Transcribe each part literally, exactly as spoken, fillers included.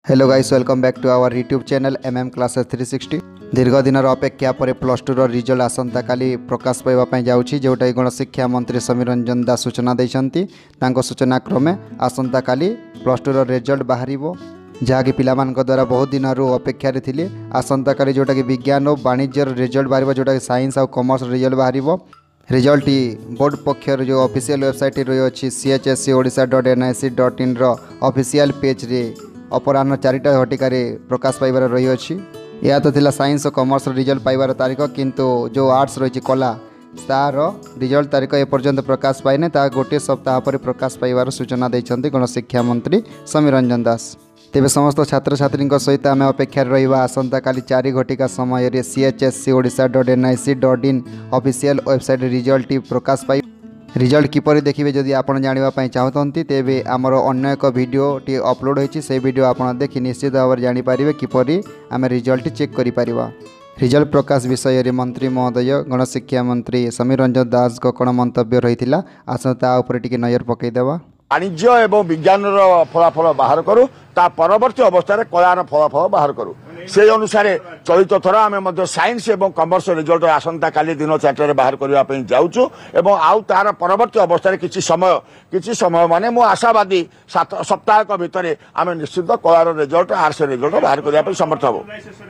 Hello guys, welcome back to our YouTube channel M M classes three sixty. दीर्घ दिन अपेक्षा पर plus two result आसंता काली प्रकाश पाइबा जाऊँगी, जोटा गणशिक्षा मंत्री समीर रंजन दास सूचना देते। सूचना क्रमे आसंता काली प्लस टू रिजल्ट बाहर जहाँकि पिलामान द्वारा बहुत दिन अपेक्षा थे। आसंता काली जोटा कि विज्ञान और वाणिज्य रिजल्ट बाहर, जोटा कि साइंस और कॉमर्स रिजल्ट बाहर। रिजल्ट बोर्ड पक्षर जो ऑफिशियल वेबसाइट रही अच्छी C H S C Odisha dot N I C dot in official page रे अपराह चारिटा घटिकार प्रकाश पाइबार रही अच्छी। यह तो थिला साइंस और कॉमर्स रिजल्ट पाइबार तारीख, किंतु जो आर्ट्स रही कला तार रिजल्ट तारीख एपर्यंत प्रकाश पाइने, ता गोटे सप्ताह पर प्रकाश पाइबार सूचना देते गणशिक्षा मंत्री समीर रंजन दास। तेरे समस्त छात्र छात्री सहित आम अपेक्षा रहा आसंता काली चार घटिका समय C H S C Odisha dot N I C dot in official website result प्रकाश पाइ। रिजल्ट किपरि देखिए जदि आपण जानापी चाहते तेरे आमर अन्य एक वीडियो टी अपलोड होती, से वीडियो आपड़ देखि निश्चित भाव में जानीपर किपरि आम रिजल्ट चेक कर। रिजल्ट प्रकाश विषय में मंत्री महोदय गणशिक्षा मंत्री समीर रंजन दास को कौन मंतव्य रही है, आसता टी नजर पकईदेवा। वाणिज्य एवं विज्ञान फलाफल बाहर करूँ, ता परवर्ती अवस्था कलार फलाफल बाहर करूँ। से अनुसार चलित थर आम साइंस एवं कमर्स रिजल्ट आसंता काली दिन चार्टर बाहर करने जाऊँ एवं आउ तार परवर्ती अवस्था किसी समय किसी समय माने मु आशावादी सात सप्ताह भितर आम निश्चित कलार रिजल्ट आर्ट्स रिजल्ट बाहर करने समर्थ हबो।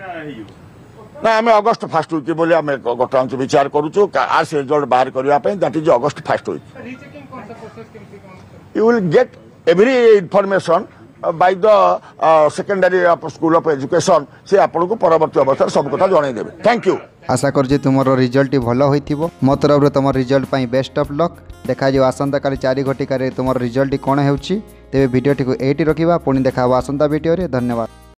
ना आम अगस्ट फास्ट वीक बोली आम बर्तमान विचार करूँ आर्ट्स रिजल्ट बाहर करने, that is August first week. You will get every information uh, by the uh, secondary uh, school of education से आपन को परवर्ती अवस्था सब कथा जणाई देबे। Thank you. आशा कर तुमर रिजल्ट भल होइथिबो। मो तरफ तुम रिजल्ट पाई बेस्ट ऑफ लक। देखा जो आसंता काली चार घटिकार तुम रिजल्ट कौन होउची। तेबे वीडियो टी को एटी रखिबा, पुणी देखा आसंता वीडियो रे। धन्यवाद।